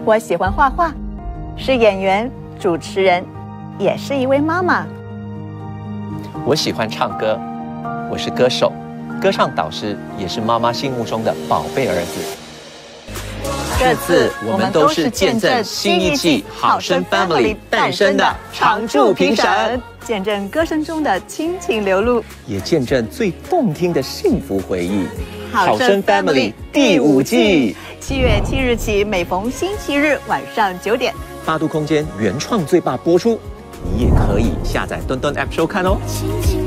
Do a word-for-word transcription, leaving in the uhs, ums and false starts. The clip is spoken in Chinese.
我喜欢画画，是演员、主持人，也是一位妈妈。 我喜欢唱歌，我是歌手、歌唱导师，也是妈妈心目中的宝贝儿子。这次我们都是见证新一季《好声 Family》诞生的常驻评审， 见证歌声中的亲情流露， 也见证最动听的幸福回忆。 《好声 Family》 第五季， 七月七日起，每逢星期日晚上九点， 八度空间原创最霸播出，你也可以下载墩墩 App 收看哦。